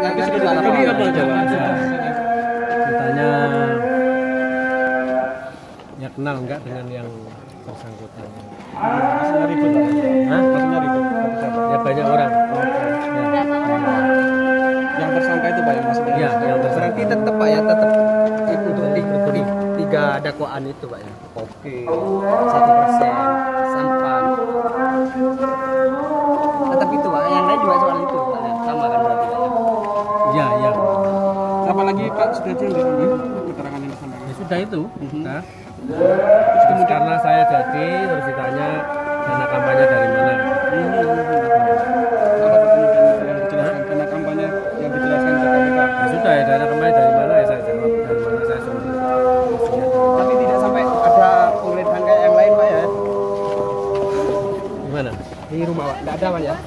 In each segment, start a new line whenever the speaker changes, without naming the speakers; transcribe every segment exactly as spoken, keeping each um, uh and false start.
Nanti sudah tadi apa aja Pak?
Ditanya ya kenal enggak dengan yang bersangkutan.
Maksudnya ribut Pak?
Hah?
Maksudnya ribut? Siapa?
Ya banyak orang. Ya.
Yang tersangka itu Pak yang maksudnya?
Ya, yang tersangka.
Berarti tetap Pak ya, tetap itu untuk di, tiga dakwaan itu Pak ya.
Oke.
Satu persen, sampan. Tetap itu Pak, yang lain juga soal itu Pak ya. Sama kan berarti Pak ya.
Ya, ya.
Apalagi Pak sudah yang di sini keterangan yang disampaikan.
Ya sudah itu.
Mhm.
Nah, terus karena saya jadi terus ditanya dana kampanye dari mana.
Apa kemudian yang dijelaskan karena kampanye yang dijelaskan ke K P K?
Ya sudah ya dana kampanye dari mana ya saya jawab dari mana saya suruh.
Tapi tidak sampai ada penggeledahan kayak yang lain Pak ya.
Gimana?
Di rumah Pak, tidak ada Pak ya.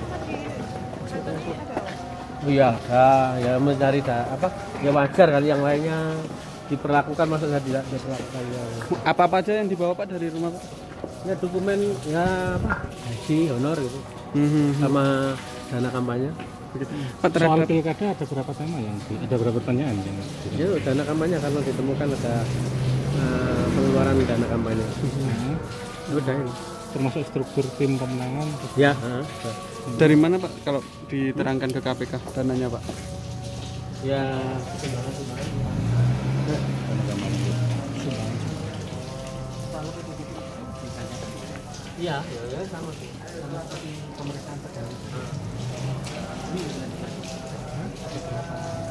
Oh iya, ya, ya mencari da, apa? Ya wajar kali yang lainnya diperlakukan masa saya tidak diperlakukan ya.
Apa-apa aja yang dibawa Pak dari rumah Pak?
Ya dokumen ya apa? Haji, honor gitu.
Hmm.
Sama dana kampanye.
Pak
Soal
terhadap
pilkada ada berapa tema yang di- ada berapa pertanyaan yang di-
Ya dana kampanye karena ditemukan ada uh, pengeluaran dana kampanye.
Nah,
Udah ini.
termasuk struktur tim pemenangan.
Ya, uh,
dari mana Pak kalau diterangkan ke K P K dananya Pak?
ya Iya, ya, ya sama sih. Sama seperti pemeriksaan perdana.